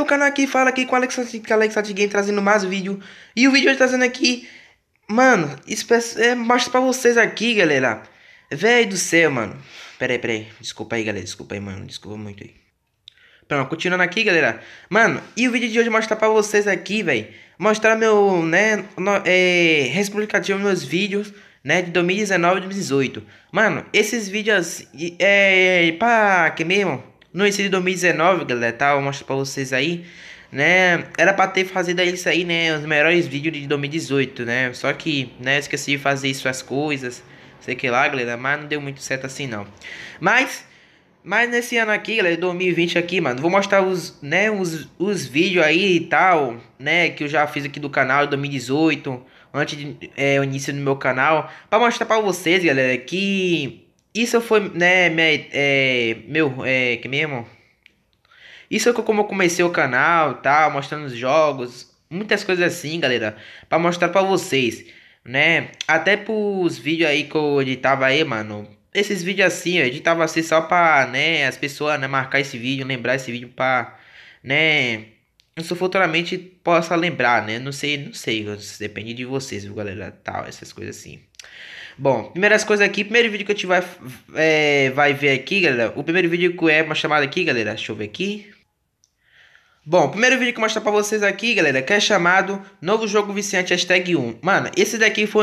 canal aqui, fala aqui com o Alex Game trazendo mais vídeo. E o vídeo hoje trazendo aqui, mano, mostra pra vocês aqui, galera. Véi do céu, mano. Pera aí. Desculpa aí, galera. Desculpa aí, mano. Desculpa muito aí. Pronto, continuando aqui, galera. Mano, e o vídeo de hoje mostrar pra vocês aqui, velho. Mostrar meu, né, resumo explicativo meus vídeos, né, de 2019 e 2018. Mano, esses vídeos, pá, que mesmo? No início de 2019, galera, tá? Eu mostro pra vocês aí, né. Era pra ter fazido isso aí, né, os melhores vídeos de 2018, né. Só que, né, eu esqueci de fazer isso as coisas, sei que lá, galera, mas não deu muito certo assim, não. Mas nesse ano aqui, galera, 2020 aqui, mano, vou mostrar os vídeos aí e tal, né, que eu já fiz aqui do canal de 2018, antes o início do meu canal, pra mostrar pra vocês, galera, que isso foi, né, que mesmo? Isso é como eu comecei o canal e tal, mostrando os jogos, muitas coisas assim, galera, pra mostrar pra vocês, né? Até pros vídeos aí que eu editava aí, mano. Esses vídeos assim, eu editava assim só pra, né, as pessoas, né, marcar esse vídeo, lembrar esse vídeo pra, né, isso futuramente possa lembrar, né? Não sei, depende de vocês, viu, galera? Tal, essas coisas assim. Bom, primeiras coisas aqui, primeiro vídeo que a gente vai ver aqui, galera. O primeiro vídeo que é uma chamada aqui, galera. Deixa eu ver aqui. Bom, o primeiro vídeo que eu vou mostrar pra vocês aqui, galera, que é chamado Novo Jogo Viciante Hashtag 1. Mano, esse daqui foi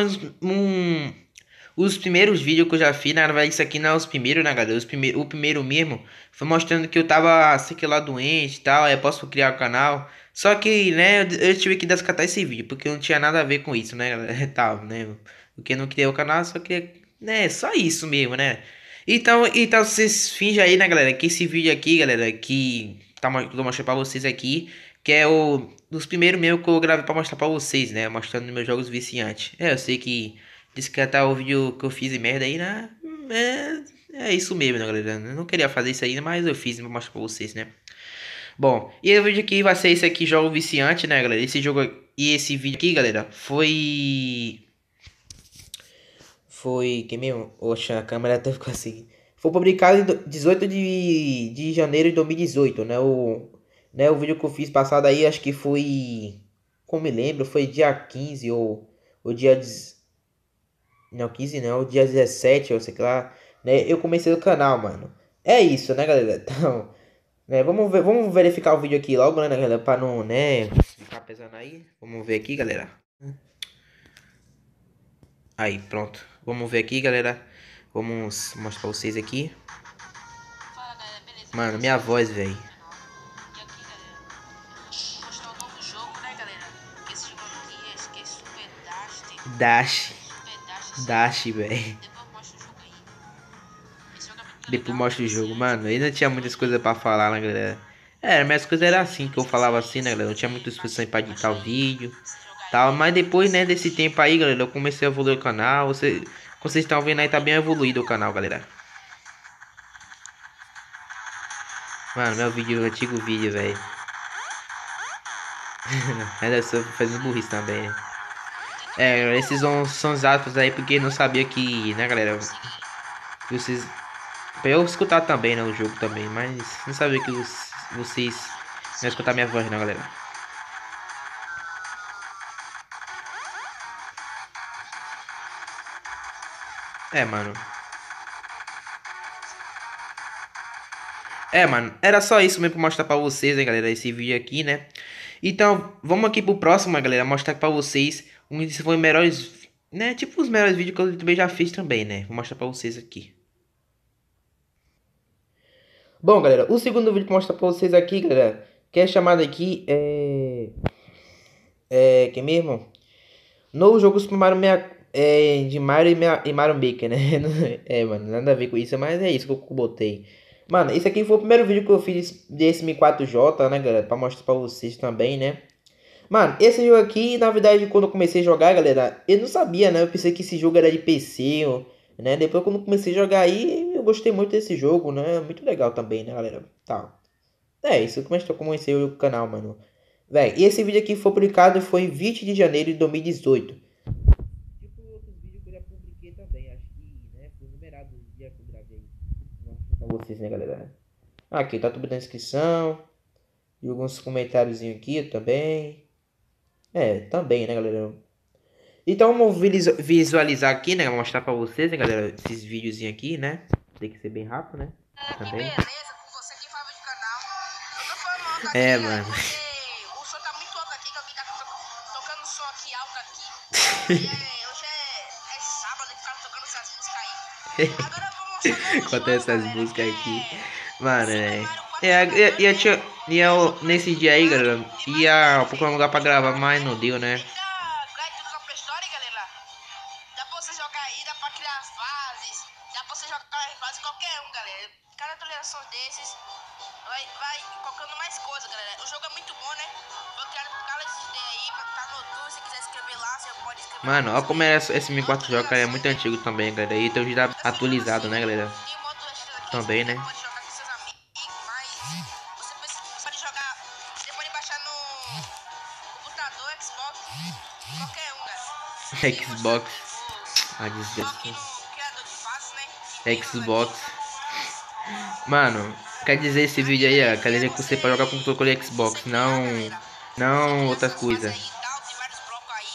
os primeiros vídeos que eu já fiz. Na verdade, isso aqui não é os primeiros, né, galera? O primeiro mesmo foi mostrando que eu tava, sei que lá, doente e tal. Aí eu posso criar o canal. Só que, né, eu tive que descartar esse vídeo, porque não tinha nada a ver com isso, né, galera? Tal, né? Porque eu não criei o canal, só queria, né, só isso mesmo, né? Então vocês fingem aí, né, galera, que esse vídeo aqui, galera, que eu tô mostrando pra vocês aqui, que é o dos primeiros mesmo que eu gravei pra mostrar pra vocês, né, mostrando meus jogos viciantes. Eu sei que descartar o vídeo que eu fiz de merda aí, né, é isso mesmo, né, galera, eu não queria fazer isso aí, mas eu fiz pra mostrar pra vocês, né. Bom, e o vídeo aqui vai ser esse aqui, jogo viciante, né, galera, e esse vídeo aqui, galera, foi. Que mesmo? Oxa, a câmera até ficou assim. Foi publicado em 18 de janeiro de 2018, né? O vídeo que eu fiz passado aí, acho que foi. Como me lembro, foi dia 15 ou dia. Não, 15 não, dia 17, ou sei lá. Né? Eu comecei o canal, mano. É isso, né, galera? Então. Né, vamos verificar o vídeo aqui logo, né, galera? Pra não, né? Ficar pesando aí. Vamos ver aqui, galera. Aí, pronto. Vamos ver aqui, galera. Vamos mostrar pra vocês aqui. Mano, minha voz, velho. Dash. Dash, velho. Depois mostra o jogo. Mano, ainda tinha muitas coisas pra falar, né, galera? Minhas coisas eram assim, que eu falava assim, né, galera? Não tinha muitas discussões pra editar o vídeo. Tal, mas depois, né, desse tempo aí, galera, eu comecei a evoluir o canal. Vocês estão vendo aí, tá bem evoluído o canal, galera. Mano, meu vídeo, antigo vídeo, velho. Ainda estou fazendo burrice também, né? Esses são os atos aí porque não sabia que, né, galera? Vocês. Pra eu escutar também, né, o jogo também, mas não sabia que vocês não iam escutar minha voz, não, galera. Mano. Mano, era só isso mesmo pra mostrar pra vocês, hein, galera, esse vídeo aqui, né? Então, vamos aqui pro próximo, galera, mostrar pra vocês um desses foi os melhores, né? Tipo os melhores vídeos que eu também já fiz também, né? Vou mostrar pra vocês aqui. Bom, galera, o segundo vídeo que eu mostrar pra vocês aqui, galera, que é chamado aqui, que mesmo? No jogo Super Mario de Mario e Mario Maker, né? Mano, nada a ver com isso, mas é isso que eu botei. Mano, esse aqui foi o primeiro vídeo que eu fiz desse M4J, né, galera? Pra mostrar pra vocês também, né? Mano, esse jogo aqui, na verdade, quando eu comecei a jogar, galera, eu não sabia, né? Eu pensei que esse jogo era de PC, né? Depois, quando eu comecei a jogar aí, eu gostei muito desse jogo, né? Muito legal também, né, galera? Tá. Isso que eu comecei o canal, mano. Véi, e esse vídeo aqui foi publicado foi em 20 de janeiro de 2018. Tipo outros vídeos que eu já publiquei também, acho que, né? Foi numerado os dias que eu gravei. Pra vocês, né, galera? Aqui, tá tudo na descrição. E alguns comentários aqui também. Também, né, galera? Então vamos visualizar aqui, né? Vou mostrar pra vocês, né, galera? Esses videozinhos aqui, né? Tem que ser bem rápido, né? Também. Que beleza com você que fala de canal. Eu tô falando alto É, aqui, galera, mano. porque o som tá muito alto aqui, que alguém tá tocando som aqui alto aqui. Hoje é sábado que tá tocando essas músicas aí. Agora eu vou mostrar novo Enquanto jogo, essas galera, que músicas aqui. é Mano, Super é. Mario 4 É, jogadores, né? nesse dia aí, galera, E ia Mario procurar um lugar pra gravar, mas não deu, né? Cai tudo na Play Store, galera. Dá pra você jogar aí, dá pra criar fases. Dá pra você jogar as fases qualquer um, galera. Cada atualização desses vai colocando mais coisa, galera. O jogo é muito bom, né? Vou criar cada ideia aí, tá no YouTube. Se quiser escrever lá, você pode escrever lá. Mano, olha como é esse M4 joga, cara, é muito antigo também, galera. E então já tá Desse jogo atualizado, assim, né, galera? tem o modo extra aqui, Também, você né? pode jogar com seus amigos, mas você pode jogar, você pode baixar no computador, Xbox, qualquer um, cara. E mostrar Xbox. aqui, Ah, vou aqui desgraça. no criador de fases, né? E membros Xbox. aqui. Mano, quer dizer esse vídeo Aqui, aí, galera, ó, quer aqui é dizer que você pode jogar com controle você Xbox, criar, não, galera. Você não criar outras essas fases coisas. aí e tal, tem vários blocos aí.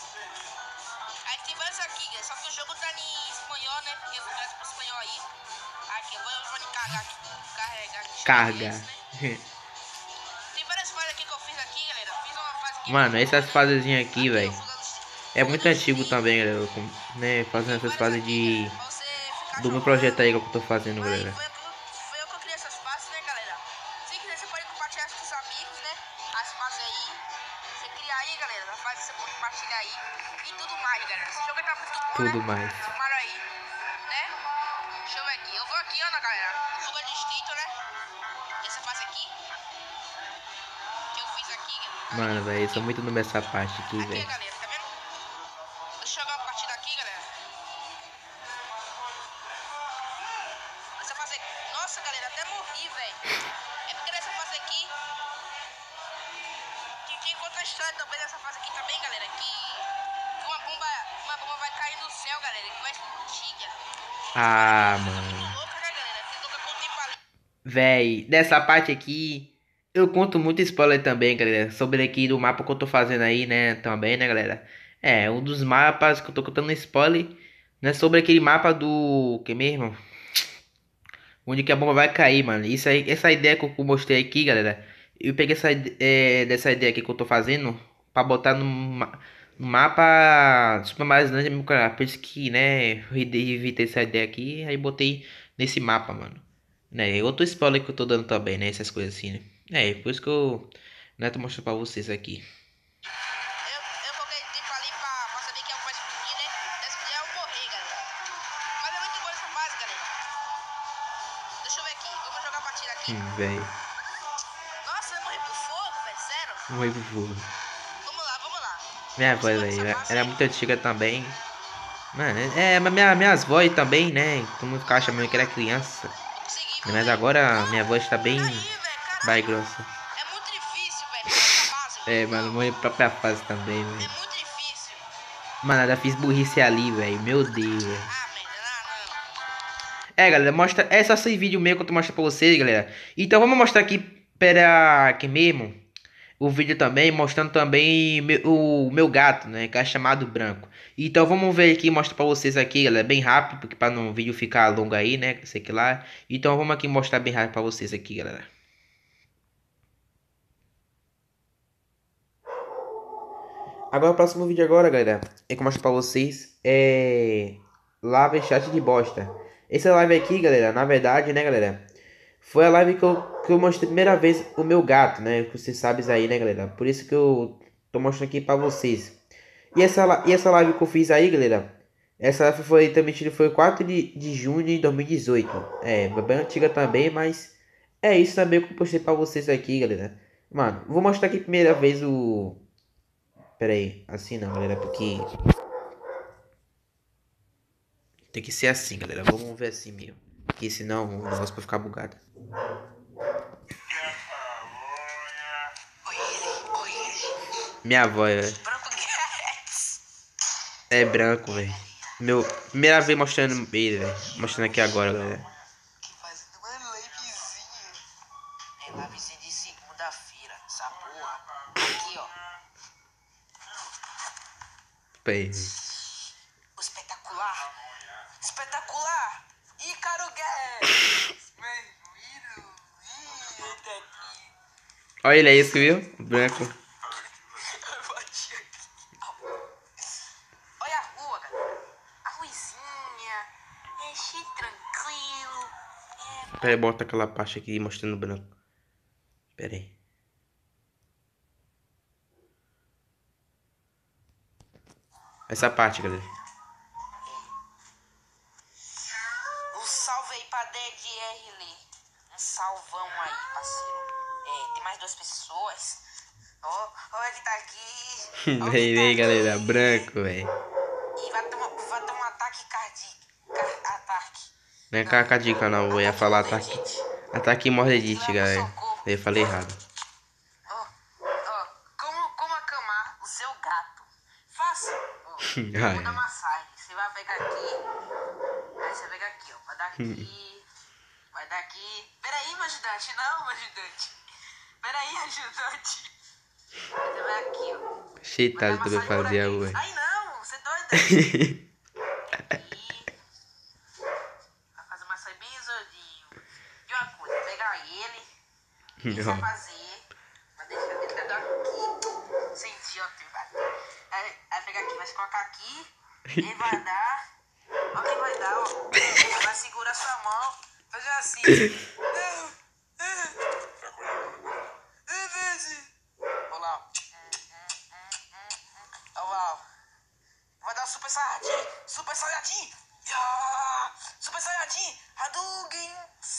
Aí tem vários aqui, galera, só que o jogo tá em espanhol, né? Porque eu traz pro espanhol aí. Aqui, eu vou carregar aqui, Carga. esse, né? Tem várias fases aqui que eu fiz aqui, galera. Fiz uma fase aqui Mano, muito boa, essas né? fasezinhas aqui, Aqui eu velho, é muito antigo também, galera, né, e fazendo tem essas várias fases aqui, galera. de Pra você ficar do meu projeto aí jogando. que eu tô fazendo, Aí galera. foi eu que criei essas fases, né, galera? Se quiser, você pode compartilhar com seus amigos, né? As fases aí. Você cria aí, galera. A fase você pode compartilhar aí. E tudo mais, galera. Esse jogo tá muito bom, Tudo né? mais. Tomaram aí, né? Deixa eu ver aqui. Eu vou aqui, ó, galera. Fuga distinto, né? Essa fase aqui. Que eu fiz aqui, galera. Mano, velho, sou muito no essa parte aqui, Aqui, velho. galera, tá vendo? Deixa eu jogar uma partida aqui, galera. Essa fase aqui. Nossa, galera, até morri, velho. É porque nessa fase aqui. Que tem outra história também nessa fase aqui também, galera. Que uma bomba vai cair no céu, galera. Que vai explodir, galera. Ah, Muito mano. louca, né, galera? Você toca com o tempo ali. Véi, dessa parte aqui, eu conto muito spoiler também, galera. Sobre aqui do mapa que eu tô fazendo aí, né? Também, né, galera? É, um dos mapas que eu tô contando spoiler, né? Sobre aquele mapa do. Que mesmo? Onde que a bomba vai cair, mano. Isso aí, essa ideia que eu mostrei aqui, galera. Eu peguei dessa ideia aqui que eu tô fazendo pra botar no mapa Super Mario Land, meu cara. Por isso que, né, eu evitei essa ideia aqui, aí botei nesse mapa, mano. Né, outro spoiler que eu tô dando também, né, essas coisas assim, né. É, por isso que eu, né, tô mostrando pra vocês aqui. Eu coloquei tempo ali pra saber que a bomba vai explodir, né? Se explodir, eu morrer, galera. Mas é muito boa essa fase, galera. Deixa eu ver aqui. Vamos jogar a partida aqui. Velho. Nossa, eu morri pro fogo, velho. Sério. Vamos aí pro fogo. Vamos lá, vamos lá. Minha Vamos avó, embora velho, dessa fase, era né? muito antiga também. Mano, mas minhas vozes também, né? Todo mundo ficava chamando que era criança. Vou conseguir, viu, Mas velho? agora minha voz tá bem Caí, velho. mais Caralho. grossa. É muito difícil, velho. Pegar essa base, É, velho. mano, Não. morri própria fase também, É velho. muito difícil. Mano, ainda fiz burrice ali, velho. Meu Deus, velho. Ah, merda. Não. É, galera, mostra. É só esse vídeo meu que eu tô mostrando pra vocês, galera. Então vamos mostrar aqui. Pera aqui mesmo. O vídeo também, mostrando também o meu gato, né? Que é chamado Branco. Então vamos ver aqui, mostrar pra vocês aqui, galera. Bem rápido, porque pra não o vídeo ficar longo aí, né? Sei que lá. Então vamos aqui mostrar bem rápido pra vocês aqui, galera. Agora o próximo vídeo agora, galera, é que eu mostro pra vocês live chat de bosta. Essa live aqui, galera, na verdade, né, galera, foi a live que eu mostrei a primeira vez o meu gato, né, que vocês sabem aí, né, galera. Por isso que eu tô mostrando aqui pra vocês. E essa live que eu fiz aí, galera, essa live foi transmitida foi 4 de junho de 2018. É, bem antiga também, mas é isso também que eu postei pra vocês aqui, galera. Mano, vou mostrar aqui a primeira vez o... Pera aí, assim não, galera, porque tem que ser assim, galera. Vamos ver assim mesmo. Porque senão o negócio vai ficar bugado. Oi, ele. Minha avó Branco Cats. é branco, velho. Primeira vez mostrando ele, velho. Mostrando aqui agora, galera. Fazendo uma livezinha. É livezinha de segunda-feira. Essa porra. Aqui, ó. Peraí. O espetacular. Espetacular. Ícaro Guedes. Eita aqui. Olha ele aí, isso, viu? Branco. Eu bati aqui. Olha a rua, galera. A ruizinha. É cheio tranquilo. Peraí, bota aquela parte aqui mostrando branco. Peraí. Essa parte, galera. Um salve aí pra DDRL. Um salvão aí, parceiro. Tem mais 2 pessoas. Ó, olha que tá aqui. Vem, vem, galera. Branco, velho. E vai ter um ataque cardíaco. Ataque. Não é cacadica, não. Eu ia falar ataque. Ataque mordedite, galera. Eu falei errado. Ó, como acalmar o seu gato. Fácil. Ó, Ai. vou dar massagem. Você vai pegar aqui. Aí você pega aqui, ó. Vai dar aqui. Vai dar aqui. Peraí, meu ajudante. Não, meu ajudante. Peraí, ajudante. Você vai aqui, ó. Cheitado tu vai fazer a ué. Ai, não. Você é doido. Vai fazer uma massagem bem isolinho. E uma coisa, pegar ele. O que você vai fazer? Vai deixar ele pegar aqui. Sentir, ó. Aí pegar aqui, vai se colocar aqui. Ele vai dar. Ó quem vai dar, ó. Vai segurar sua mão. Fazer assim. Olha lá, ó. Olha lá, ó. Vai dar o Super Saiyajin. Super Saiyajin. Super Saiyajin. Hadouken.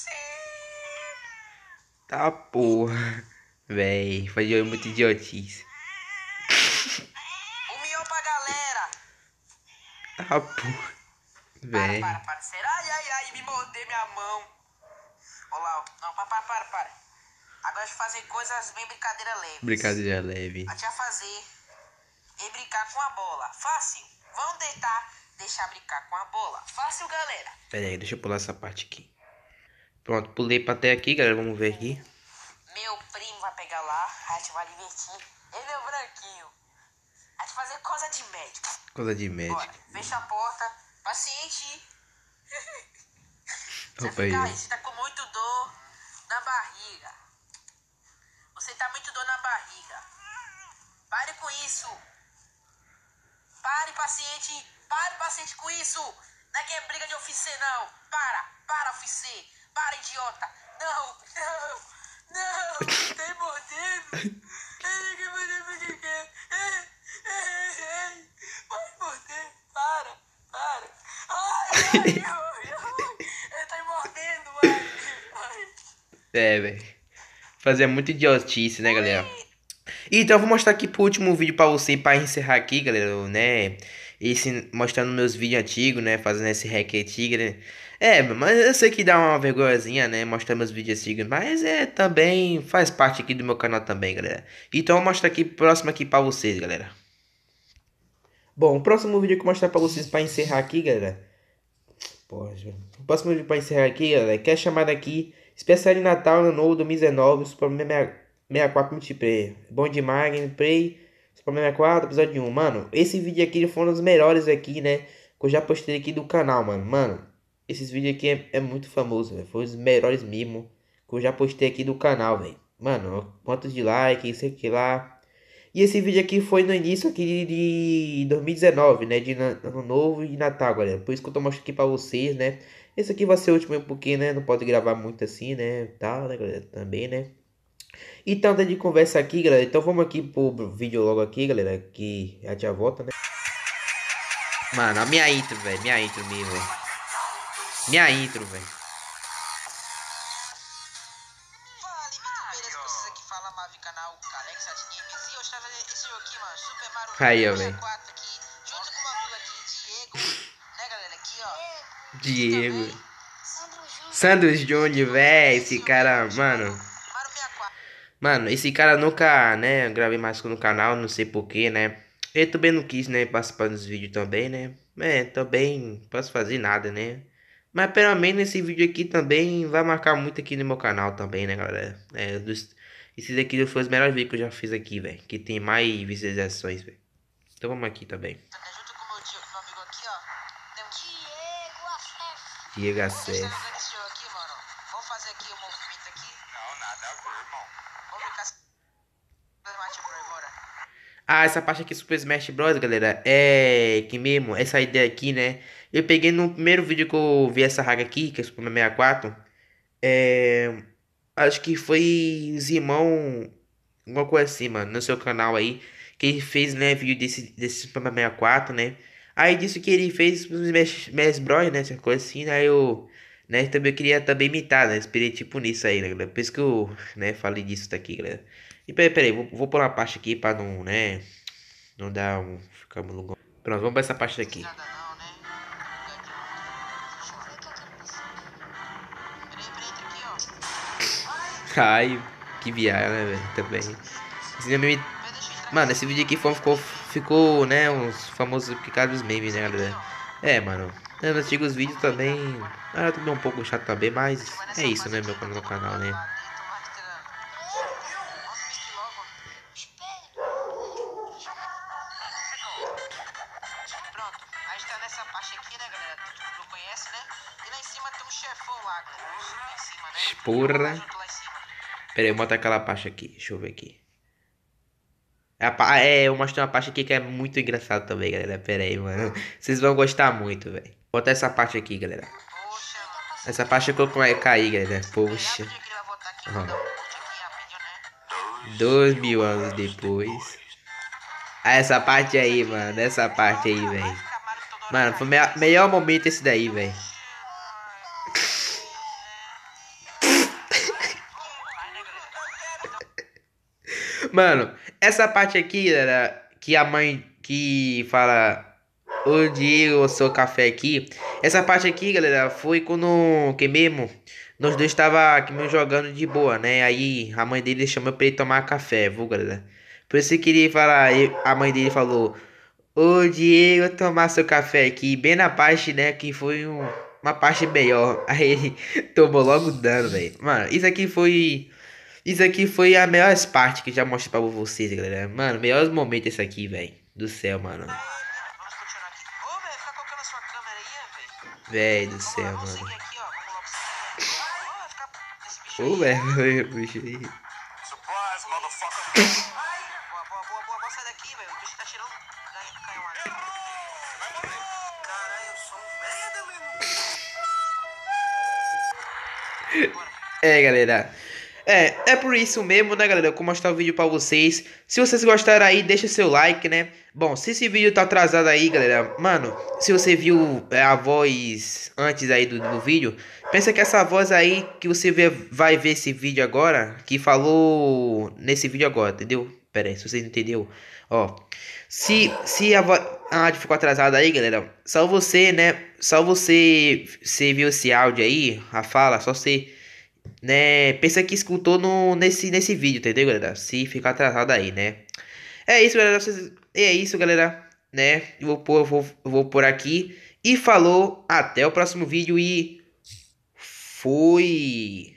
Tá porra. Véi, foi muito idiotice. O mião pra galera. Tá porra. Véi. Para. Será? Ai, me mordei minha mão. Olha lá, ó. Não, para. Agora deixa eu fazer coisas bem brincadeira leve. Brincadeira leve. A gente vai fazer e brincar com a bola. Fácil. Vamos deixar brincar com a bola. Fácil, galera. Pera aí, deixa eu pular essa parte aqui. Pronto, pulei pra até aqui, galera. Vamos ver aqui. Meu primo vai pegar lá. A gente vai divertir. Ele é o branquinho. A gente vai fazer coisa de médico. Coisa de médico. Bora, fecha a porta. Paciente. Opa aí. Você tá com muito dor na barriga. Você tá muito dor na barriga. Pare com isso. Pare, paciente. Pare, paciente, com isso. Não é que é briga de ofício, não. Para, ofício. Para, idiota. Não. Tá me mordendo. Pode morder. Para. Ai. Ele tá me mordendo, ai. É, velho. Fazia muito idiotice, né, galera? Então, eu vou mostrar aqui pro último vídeo pra você, pra encerrar aqui, galera, né? Mostrando meus vídeos antigos, né? Fazendo esse hack antigo, né? Mas eu sei que dá uma vergonhazinha, né? Mostrar meus vídeos antigos, mas também faz parte aqui do meu canal também, galera. Então, eu vou mostrar aqui, próximo aqui pra vocês, galera. Bom, o próximo vídeo que eu vou mostrar pra vocês pra encerrar aqui, galera. Poxa, o próximo vídeo pra encerrar aqui, galera, que é chamado aqui Especial de Natal, Ano Novo 2019, Super Mario 64 Multiplayer. Bom demais, gameplay. Super Mario 64, episódio 1. Mano, esse vídeo aqui foi um dos melhores aqui, né? Que eu já postei aqui do canal, mano. Mano, esses vídeos aqui é muito famoso, velho. Foi os melhores mesmo que eu já postei aqui do canal, velho. Mano, quantos de like, isso aqui lá. E esse vídeo aqui foi no início aqui de 2019, né? De Ano Novo e Natal, galera. Por isso que eu tô mostrando aqui pra vocês, né? Esse aqui vai ser o último porque, né? Não pode gravar muito assim, né? Tal, né, galera? Também, né? Então, de conversa aqui, galera. Então, vamos aqui pro vídeo logo aqui, galera. Que a já volta, né? Mano, a minha intro, velho. Minha intro mesmo, velho. Minha intro, velho. Fala, beleza? Vocês aqui falam Mavi canal Kalex Games. E hoje tá fazendo esse jogo aqui, mano. Super Mario Aí, ó, velho. 64 aqui. Junto com uma vila aqui, Diego. Né, galera? Aqui, ó. Diego. Sandro Júnior, velho. Esse cara, mano. Mario 64. Mano, esse cara nunca, né, gravei mais no canal, não sei porquê, né. Ele também não quis, né, participar dos vídeos também, né. Também posso fazer nada, né. Mas pelo menos esse vídeo aqui também vai marcar muito aqui no meu canal também, né, galera. Esse daqui foi os melhores vídeos que eu já fiz aqui, velho. Que tem mais visualizações, velho. Então vamos aqui também. Junto com meu amigo aqui, ó. Tem um Diego Acesso. Diego Deixa eu Acesso. jogar esse jogo aqui, mano. Vamos fazer aqui o movimento aqui. Não, nada a ver, irmão. Vamos brincar Smash Bros, bora. Ah, essa parte aqui Super Smash Bros, galera, é que mesmo, essa ideia aqui, né? Eu peguei no primeiro vídeo que eu vi essa raga aqui, que é Super Mario 64. É... Acho que foi os irmãos, alguma coisa assim, mano, no seu canal aí, que ele fez, né, vídeo desse Super Mario 64, né? Aí disse que ele fez os Smash Bros, né, essa coisa assim, né? Eu, né, também queria também imitar, né? Esperei tipo nisso aí, né, galera? Por isso que eu, né, falei disso daqui, galera. E peraí, vou pular uma parte aqui pra não, né, não dar um, ficar muito longo. Pronto, vamos pra essa parte daqui. Nada não, né? Deixa eu ver o que eu quero passar. Peraí, entra aqui, ó. Ai, que viagem, né, velho, também. Esse vídeo Mano, esse vídeo aqui ficou, né, uns famosos por causa dos memes, né, galera? É, mano, nos antigos vídeos também, era também um pouco chato também, mas é isso, né, meu canal, né? Pronto, a gente tá nessa parte aqui, né, galera? Tu não conhece, né? E lá em cima tem um chefão lá, galera. Lá em cima, né? Porra. Junto lá em cima. Pera aí, bota aquela parte aqui, deixa eu ver aqui. Eu mostrei uma parte aqui que é muito engraçado também, galera. Pera aí, mano. Vocês vão gostar muito, velho. Bota essa parte aqui, galera. Poxa, mano. Essa parte que eu caí, galera. Poxa. Rapidinho que ele vai voltar aqui, vou dar um boot aqui rapidinho, né? 2000 anos depois. Ah, essa parte aí, mano. Essa parte aí, velho. Mano, foi o melhor momento esse daí, velho. Mano, essa parte aqui, galera, que a mãe que fala o Diego, o seu café aqui. Essa parte aqui, galera, foi quando que mesmo nós dois tava aqui mesmo jogando de boa, né? Aí a mãe dele chamou pra ele tomar café, viu, galera? Por isso que ele fala, a mãe dele falou: Ô Diego, tomar seu café aqui, bem na parte, né? Que foi uma parte melhor. Aí ele tomou logo dano, velho. Mano, isso aqui foi. Isso aqui foi a melhor parte que eu já mostrei pra vocês, galera. Mano, melhores momentos esse aqui, velho. Do céu, mano. Vamos continuar aqui. Ô, velho, fica colocando a sua câmera aí, velho. Velho do céu, Vamos seguir mano. aqui, ó. Vamos logo seguir. Ó, vai ficar desse bicho Ô, aí. velho, bicho aí. Surprise, motherfucker. Boa. Sai daqui, velho. O bicho tá tirando. Caiu um ar. Caralho, eu sou um merda, meu irmão. Bora. É, galera. É por isso mesmo, né, galera? Eu vou mostrar o vídeo pra vocês. Se vocês gostaram aí, deixa seu like, né? Bom, se esse vídeo tá atrasado aí, galera, mano, se você viu a voz antes aí do vídeo, pensa que essa voz aí que você vai ver esse vídeo agora, que falou nesse vídeo agora, entendeu? Pera aí, se vocês não entendeu, ó. Se a voz ficou atrasada aí, galera, só você, né? Só você viu esse áudio aí, a fala, só você, né, pensa que escutou nesse vídeo, entendeu, galera? Se ficar atrasado aí, né? É isso, galera. É isso, galera. Né? Vou por aqui. E falou. Até o próximo vídeo e fui.